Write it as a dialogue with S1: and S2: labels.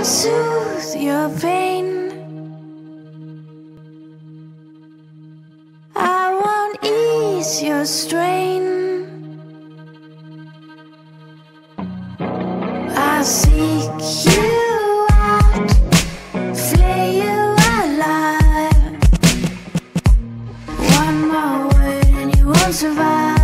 S1: soothe your pain. I won't ease your strain. I'll seek you out, flay you alive. One more word and you won't survive.